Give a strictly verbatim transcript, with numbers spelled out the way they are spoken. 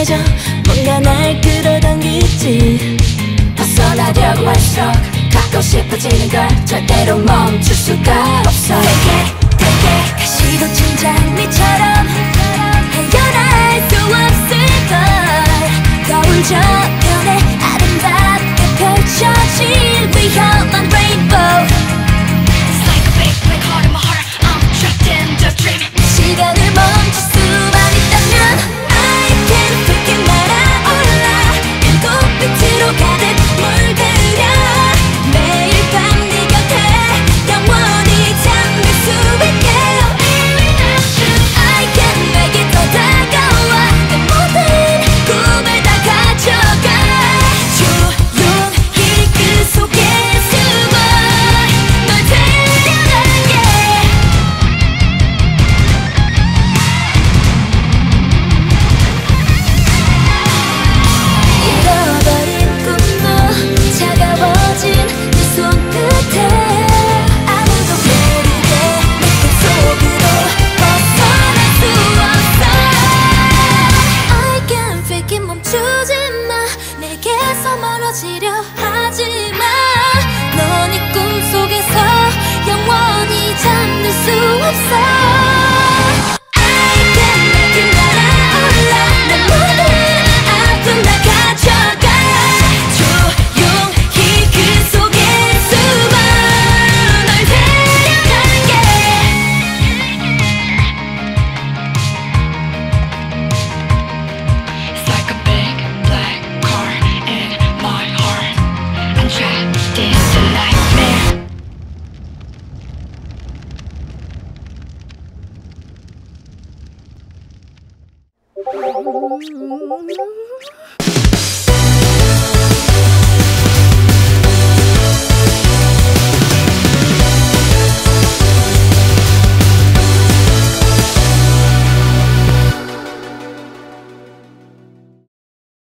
익숙해져 뭔가 날 끌어당기지. 벗어나려고 할수록 갖고 싶어지는 걸 절대로 멈출 수가 없어. Take it, take it. 가시도 천장미처럼 헤어날 수 없을걸. 거울 저편에 아름답게 펼쳐진 위험한 레인보우. It's like a big black hole in my heart. I'm trapped in the dream. 시간을 멈출 수만 있다면 I can fake it 날아올라. 일곱 빛으로 가득 물들여 매일 밤 네 곁에 영원히 잠들 수 있게. I can make it 더 다가와 내 모든 꿈을 다 가져가. 조용히 그 속에 숨어 널 데려갈게. 잃어버린 꿈도 차가워진 내 손끝에 아무도 모르게 내 꿈속으로 벗어날 수 없어. I can fake it 멈추지 마. 내게서 멀어지려 하지 마. 넌 이 꿈속에서 영원히 잠들 수 없어. I can make it 날아올라. 내 모든 아픔 다 가져가. 조용히 그 속에 숨어 널 데려갈게. It's like a big black car in my heart. I'm trapped in the nightmare. 음.